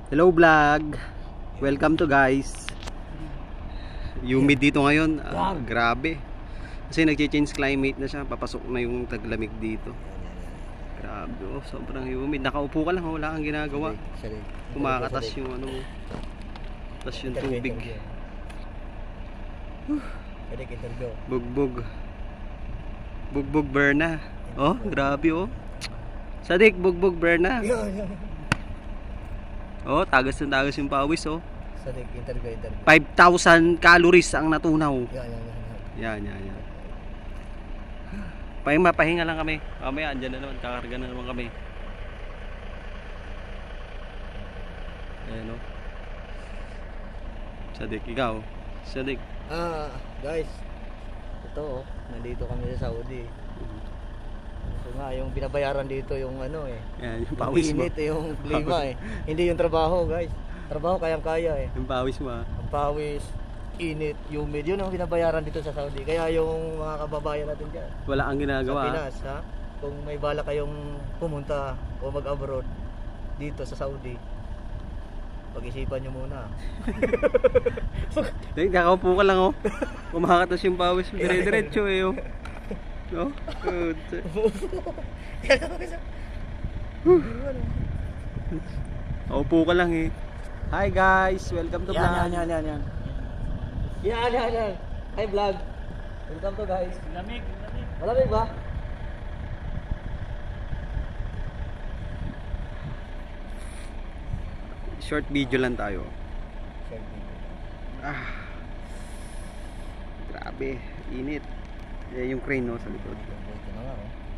Hello vlog. Welcome to guys. Humid dito ngayon. Grabe. Kasi nagche-change climate na siya. Papasok na yung taglamig dito. Grabe, oh, sobrang humid. Nakaupo ka lang, wala kang ginagawa. Kumakatas yung ano mo. Tas yung tubig. Bugbog. Bugbog Berna. Oh, grabe oh. Sadik, bugbog Berna. Oh, tagas na tagas yung pawis oh. Sadik, interview. 5,000 calories ang natunaw. Yan. Yan. Pahinga lang kami. Mamaya andyan na naman, kakarga na naman kami. Ayan oh. Sadik, ikaw. Sadik. Guys. Ito nandito kami sa Saudi. So nga, yung binabayaran dito yung ano eh. Yan, yung pawis mo. Init yung klima eh. Hindi yung trabaho, guys. Trabaho kayang-kaya eh. Yung pawis mo ah. Ang pawis, init, humid, yun ang binabayaran dito sa Saudi. Kaya yung mga kababayan natin dyan Wala kang ginagawa. sa Pinas, ha? Kung may bala kayong pumunta o mag-abroad dito sa Saudi, pag-isipan nyo muna. Kakaupo ka lang oh. Kumakatas yung pawis mo. Dire-diretso eh oh. No? Good. Kaupo ka lang eh. Hi guys, welcome to vlog. Yan. Hi vlog. Welcome to guys. Lamig. Malamig ba? Short video lang tayo. Grabe, init. Yan yung crane no, sa likod. Ito na nga oh.